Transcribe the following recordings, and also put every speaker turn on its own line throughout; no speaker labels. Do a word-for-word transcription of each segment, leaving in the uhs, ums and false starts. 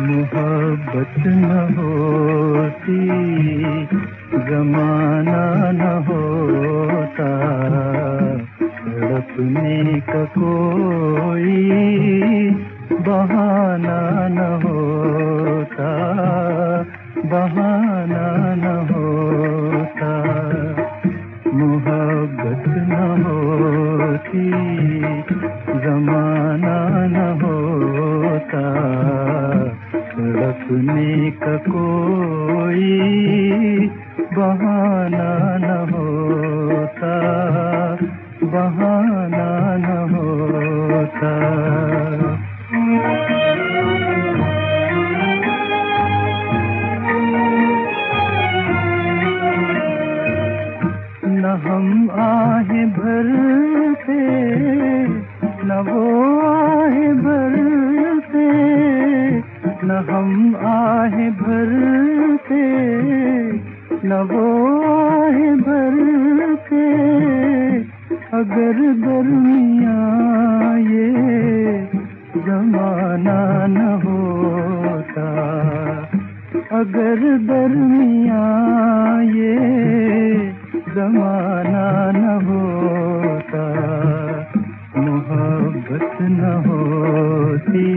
मोहब्बत न होती जमाना न होता, तड़पने का कोई बहाना न होता, बहाना न होता। मोहब्बत न होती जमाना न होता, तड़पने का कोई बहाना न होता, बहाना न होता। न हम आहें भरते न वो आहें भरते, न हम आहें भरते न वो आहें भरते। अगर दरमियाँ ये जमाना न होता, अगर दरमियाँ ये जमाना न होता, मोहब्बत न होती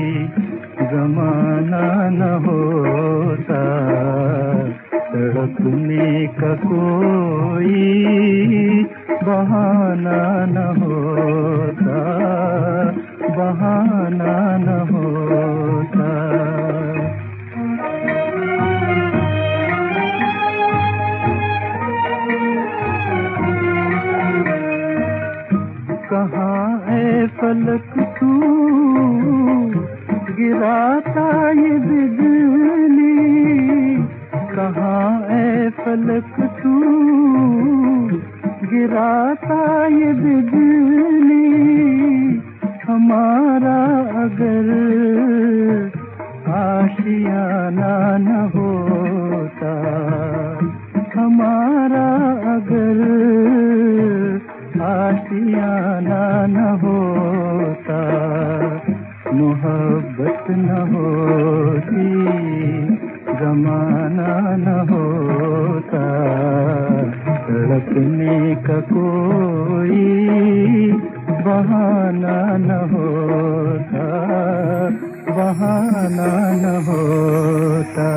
जमाना न होता, तड़पने का कोई बहाना न होता, बहाना न होता। कहाँ है फलक तू गिराता ये बिजली, कहाँ है फलक तू गिराता ये बिजली। हमारा अगर आशियाना न होता, हमारा अगर आशियाना न होता, मोहब्बत न होती जमाना न होता, तड़पने का कोई बहाना न होता, बहाना न होता।